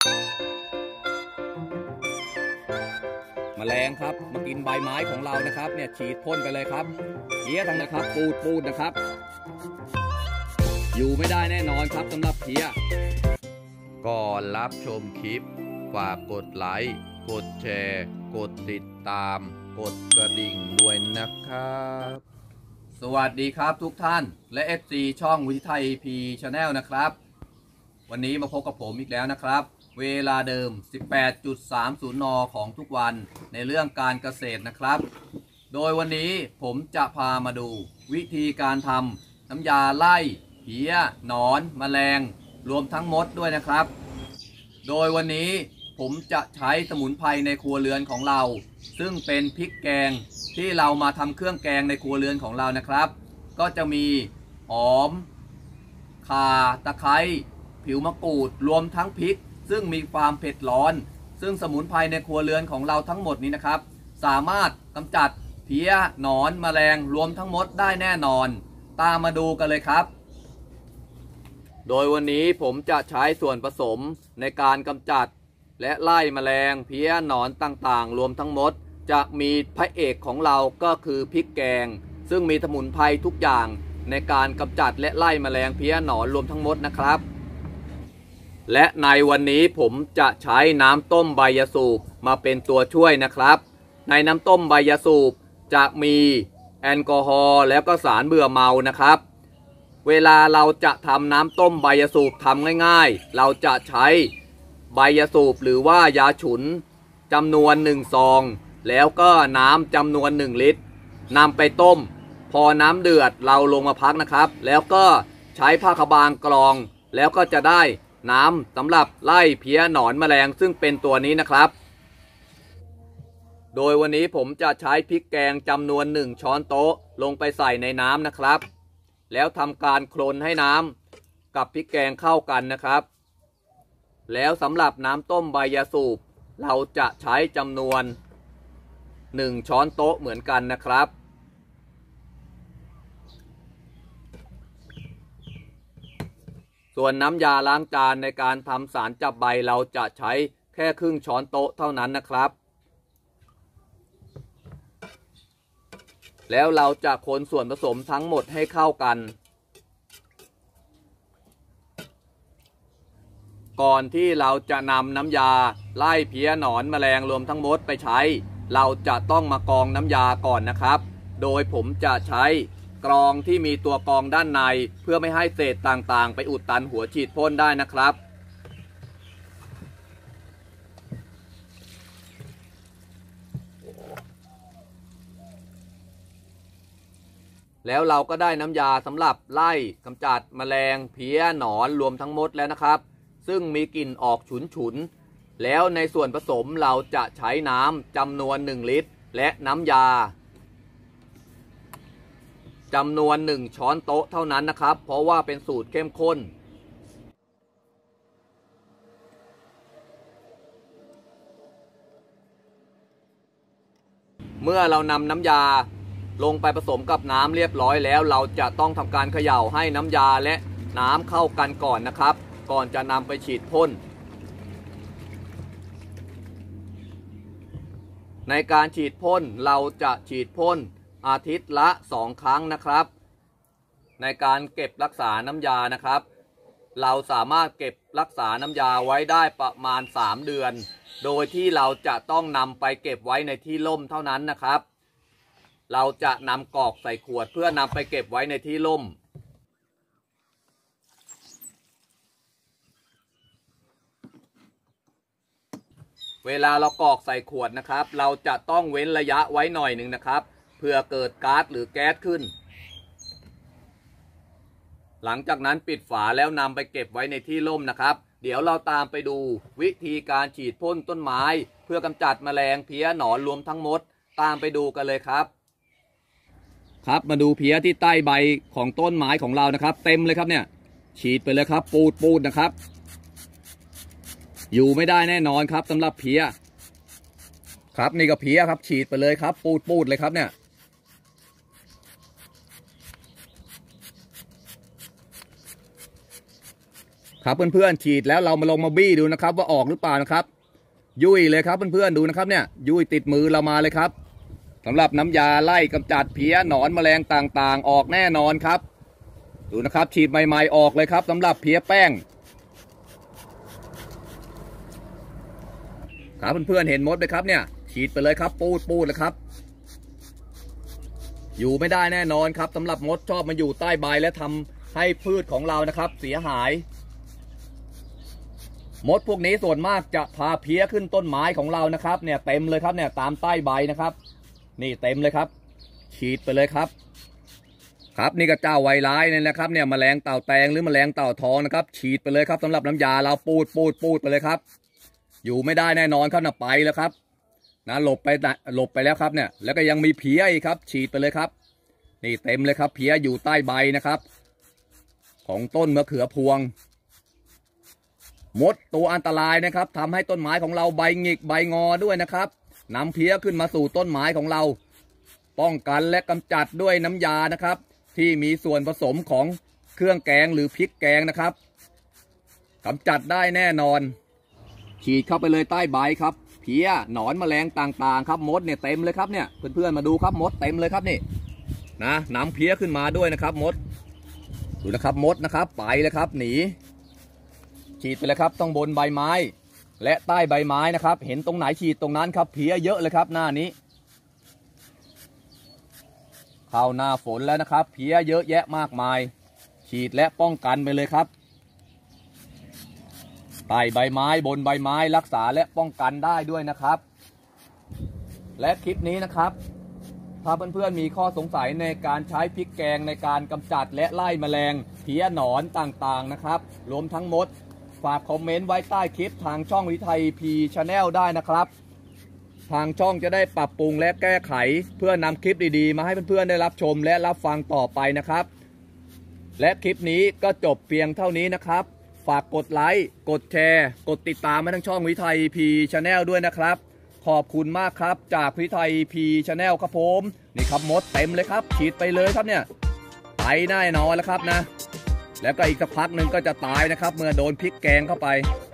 แมลงครับมากินใบไม้ของเรานะครับเนี่ยฉีดพ่นไปเลยครับเพี้ยทั้งนะครับปูดนะครับอยู่ไม่ได้แน่นอนครับสำหรับเพี้ยก่อนรับชมคลิปฝากกดไลค์กดแชร์กดติดตามกดกระดิ่งด้วยนะครับสวัสดีครับทุกท่านและ FC ช่องวิทัยพีชาแนลนะครับวันนี้มาพบกับผมอีกแล้วนะครับเวลาเดิม 18.30 น.ของทุกวันในเรื่องการเกษตรนะครับโดยวันนี้ผมจะพามาดูวิธีการทำน้ำยาไล่เพี้ยหนอนแมลงรวมทั้งมดด้วยนะครับโดยวันนี้ผมจะใช้สมุนไพรในครัวเรือนของเราซึ่งเป็นพริกแกงที่เรามาทำเครื่องแกงในครัวเรือนของเรานะครับก็จะมีหอมข่าตะไคร้ผิวมะกรูดรวมทั้งพริกซึ่งมีความเผ็ดร้อนซึ่งสมุนไพรในครัวเรือนของเราทั้งหมดนี้นะครับสามารถกำจัดเพี้ยหนอนแมลงรวมทั้งมดได้แน่นอนตามมาดูกันเลยครับโดยวันนี้ผมจะใช้ส่วนผสมในการกำจัดและไล่แมลงเพี้ยหนอนต่างๆรวมทั้งมดจะมีพระเอกของเราก็คือพริกแกงซึ่งมีสมุนไพรทุกอย่างในการกำจัดและไล่แมลงเพี้ยหนอนรวมทั้งมดนะครับและในวันนี้ผมจะใช้น้ำต้มใบยาสูบมาเป็นตัวช่วยนะครับในน้ำต้มใบยาสูบจะมีแอลกอฮอล์แล้วก็สารเบื่อเมานะครับเวลาเราจะทำน้ำต้มใบยาสูบทำง่ายๆเราจะใช้ใบยาสูบหรือว่ายาฉุนจำนวน1 ซองแล้วก็น้ำจำนวน1 ลิตรนำไปต้มพอน้ำเดือดเราลงมาพักนะครับแล้วก็ใช้ผ้าขาวบางกรองแล้วก็จะได้น้ำสำหรับไล่เพี้ยหนอนแมลงซึ่งเป็นตัวนี้นะครับโดยวันนี้ผมจะใช้พริกแกงจำนวน1 ช้อนโต๊ะลงไปใส่ในน้ำนะครับแล้วทำการโคลนให้น้ำกับพริกแกงเข้ากันนะครับแล้วสำหรับน้ำต้มใบยาสูบเราจะใช้จำนวน1 ช้อนโต๊ะเหมือนกันนะครับส่วนน้ำยาล้างจานในการทำสารจับใบเราจะใช้แค่ครึ่งช้อนโต๊ะเท่านั้นนะครับแล้วเราจะคนส่วนผสมทั้งหมดให้เข้ากันก่อนที่เราจะนำน้ำยาไล่เพี้ยหนอนแมลงรวมทั้งมดไปใช้เราจะต้องมากรองน้ำยาก่อนนะครับโดยผมจะใช้กรองที่มีตัวกรองด้านในเพื่อไม่ให้เศษต่างๆไปอุดตันหัวฉีดพ่นได้นะครับแล้วเราก็ได้น้ำยาสำหรับไล่กำจัดแมลงเพี้ยหนอนรวมทั้งมดแล้วนะครับซึ่งมีกลิ่นออกฉุนๆแล้วในส่วนผสมเราจะใช้น้ำจำนวน1 ลิตรและน้ำยาจำนวน1 ช้อนโต๊ะเท่านั้นนะครับเพราะว่าเป็นสูตรเข้มข้นเมื่อเรานำน้ำยาลงไปผสมกับน้ำเรียบร้อยแล้วเราจะต้องทำการเขย่าให้น้ำยาและน้ำเข้ากันก่อนนะครับก่อนจะนำไปฉีดพ่นในการฉีดพ่นเราจะฉีดพ่นอาทิตย์ละ2 ครั้งนะครับในการเก็บรักษาน้ำยานะครับเราสามารถเก็บรักษาน้ำยาไว้ได้ประมาณ3 เดือนโดยที่เราจะต้องนำไปเก็บไว้ในที่ร่มเท่านั้นนะครับเราจะนำกรอกใส่ขวดเพื่อนำไปเก็บไว้ในที่ร่มเวลาเรากรอกใส่ขวดนะครับเราจะต้องเว้นระยะไว้หน่อยหนึ่งนะครับเพื่อเกิดก๊าซหรือแก๊สขึ้นหลังจากนั้นปิดฝาแล้วนำไปเก็บไว้ในที่ร่มนะครับเดี๋ยวเราตามไปดูวิธีการฉีดพ่นต้นไม้เพื่อกำจัดแมลงเพี้ยหนอนรวมทั้งมดตามไปดูกันเลยครับมาดูเพี้ยที่ใต้ใบของต้นไม้ของเรานะครับเต็มเลยครับเนี่ยฉีดไปเลยครับปูดนะครับอยู่ไม่ได้แน่นอนครับสำหรับเพี้ยครับนี่ก็เพี้ยครับฉีดไปเลยครับปูดเลยครับเนี่ยครับเพื่อนๆฉีดแล้วเรามาลงมาบี้ดูนะครับว่าออกหรือเปล่านะครับยุ่ยเลยครับเพื่อนๆดูนะครับเนี่ยยุ่ยติดมือเรามาเลยครับสำหรับน้ำยาไล่กำจัดเพี้ยหนอนแมลงต่างๆออกแน่นอนครับดูนะครับฉีดใหม่ๆออกเลยครับสำหรับเพี้ยแป้งครับเพื่อนๆเห็นมดไหมครับเนี่ยฉีดไปเลยครับปูดเลยครับอยู่ไม่ได้แน่นอนครับสำหรับมดชอบมาอยู่ใต้ใบและทำให้พืชของเรานะครับเสียหายมดพวกนี้ส่วนมากจะพาเพี้ยขึ้นต้นไม้ของเรานะครับเนี่ยเต็มเลยครับเนี่ยตามใต้ใบนะครับนี่เต็มเลยครับฉีดไปเลยครับครับนี่ก็เจ้าไวร้ายเนี่ยนะครับเนี่ยแมลงเต่าแตงหรือแมลงเต่าทองนะครับฉีดไปเลยครับสำหรับน้ำยาเราปูดไปเลยครับอยู่ไม่ได้แน่นอนครับนะไปแล้วครับนะหลบไปแล้วครับเนี่ยแล้วก็ยังมีเพี้ยอีกครับฉีดไปเลยครับนี่เต็มเลยครับเพี้ยอยู่ใต้ใบนะครับของต้นมะเขือพวงมดตัวอันตรายนะครับทำให้ต้นไม้ของเราใบหงิกใบงอด้วยนะครับนำเพี้ยขึ้นมาสู่ต้นไม้ของเราป้องกันและกำจัดด้วยน้ำยานะครับที่มีส่วนผสมของเครื่องแกงหรือพริกแกงนะครับกำจัดได้แน่นอนฉีดเข้าไปเลยใต้ใบครับเพี้ยหนอนแมลงต่างๆครับมดเนี่ยเต็มเลยครับเนี่ยเพื่อนๆมาดูครับมดเต็มเลยครับนี่นะนำเพี้ยขึ้นมาด้วยนะครับมดดูนะครับมดนะครับไปเลยครับหนีฉีดไปเลยครับต้องบนใบไม้และใต้ใบไม้นะครับเห็นตรงไหนฉีดตรงนั้นครับเพี้ยเยอะเลยครับหน้านี้เข้าหน้าฝนแล้วนะครับเพี้ยเยอะแยะมากมายฉีดและป้องกันไปเลยครับใต้ใบไม้บนใบไม้รักษาและป้องกันได้ด้วยนะครับและคลิปนี้นะครับถ้าเพื่อนๆมีข้อสงสัยในการใช้พริกแกงในการกำจัดและไล่แมลงเพี้ยหนอนต่างๆนะครับรวมทั้งมดฝากคอมเมนต์ไว้ใต้คลิปทางช่องวิทัยพีชาแนลได้นะครับทางช่องจะได้ปรับปรุงและแก้ไขเพื่อนำคลิปดีๆมาให้เพื่อนๆได้รับชมและรับฟังต่อไปนะครับและคลิปนี้ก็จบเพียงเท่านี้นะครับฝากกดไลค์กดแชร์กดติดตามให้ทั้งช่องวิทัยพีชาแนลด้วยนะครับขอบคุณมากครับจากวิทัยพีชาแนลครับผมนี่ครับมดเต็มเลยครับฉีดไปเลยครับเนี่ยไปแน่นอนแล้วครับนะแล้วก็อีกสักพักหนึ่งก็จะตายนะครับเมื่อโดนพริกแกงเข้าไป